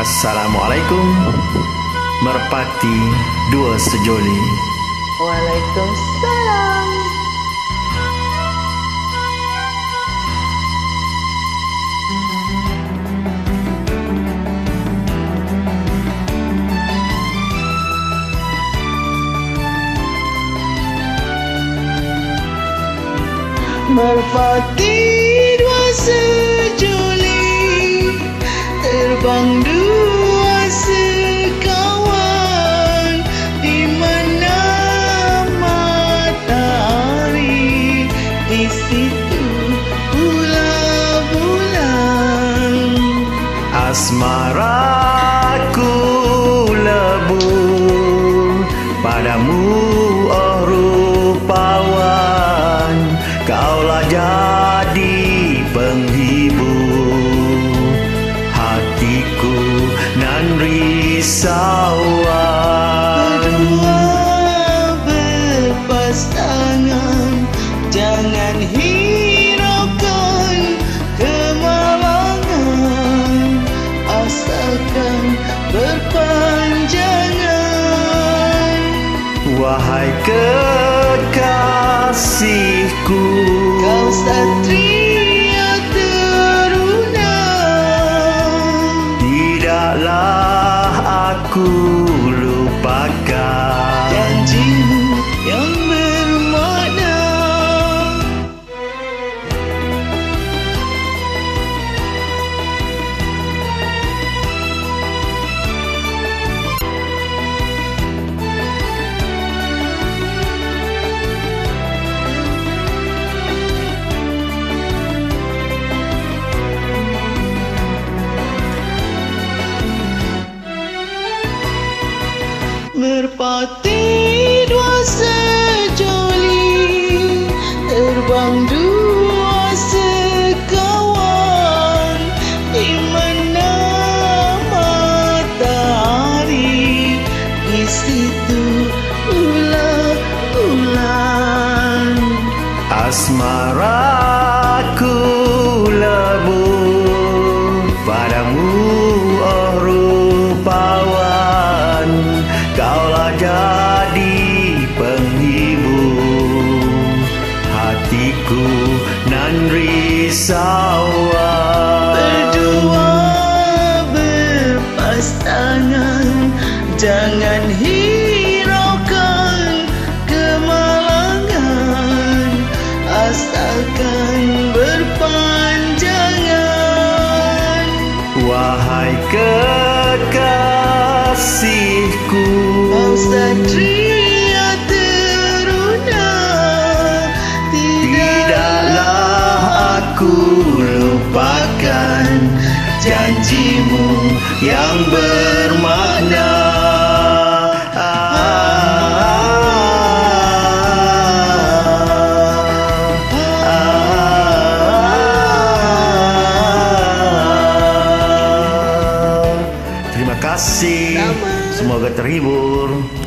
Assalamualaikum. Merpati dua sejoli. Waalaikumsalam. Merpati dua sejoli, terbang dua sekawan, di mana matahari, di situ pula bulan. Asmaraku lebur padamu, oh rupawan. Kaulah jadi penghibur hatiku nan risauan. Berdua berpas tangan, jangan hiraukan kemalangan, asalkan berpanjangan. Wahai kekasihku, Kau satria teruna, tidaklah aku lupakan janjimu yang bermakna. Merpati dua sejoli, terbang dua sekawan, di mana matahari, di situ pula bulan. Asmaraku lebur padamu, oh rupawan. Kaulah jadi penghibur hatiku nan risauan. Berdua berpas tangan, jangan hiraukan kemalangan, asalkan berpanjangan. Wahai kekasihku, Kau satria teruna, tidaklah aku lupakan janjimu yang bermakna. Terima kasih. Sama. Semoga terhibur.